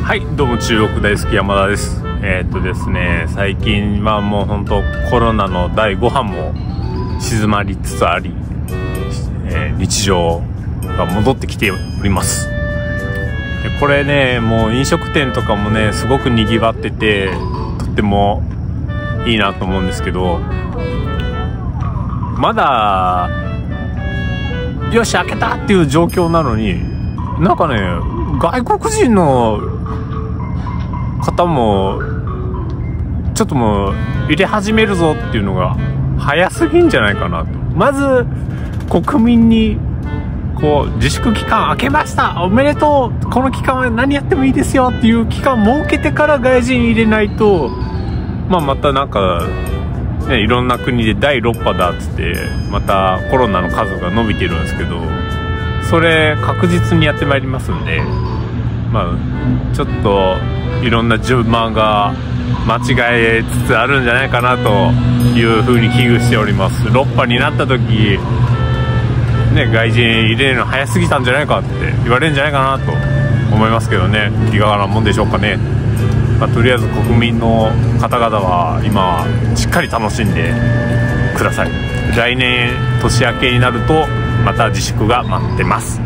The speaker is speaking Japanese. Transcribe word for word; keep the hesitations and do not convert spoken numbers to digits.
はい、どうも中国大好き山田です。えー、っとですね、最近はもう本当コロナのだいご波も静まりつつあり、えー、日常が戻ってきております。でこれね、もう飲食店とかもね、すごく賑わってて、とってもいいなと思うんですけど、まだよし開けたっていう状況なのに、なんかね、外国人の方もちょっともう入れ始めるぞっていうのが早すぎんじゃないかなと。まず国民にこう自粛期間明けました、おめでとう、この期間は何やってもいいですよっていう期間設けてから外人入れないと、まあまたなんかね、いろんな国でだいろっぱだっつってまたコロナの数が伸びてるんですけど、それ確実にやってまいりますんで、まあちょっといろんな順番が間違えつつあるんじゃないかなというふうに危惧しております。ろっぱになった時ね、外人入れるの早すぎたんじゃないかって言われるんじゃないかなと思いますけどね、いかがなもんでしょうかね。まあ、とりあえず国民の方々は今しっかり楽しんでください。来年年明けになるとまた自粛が待ってます。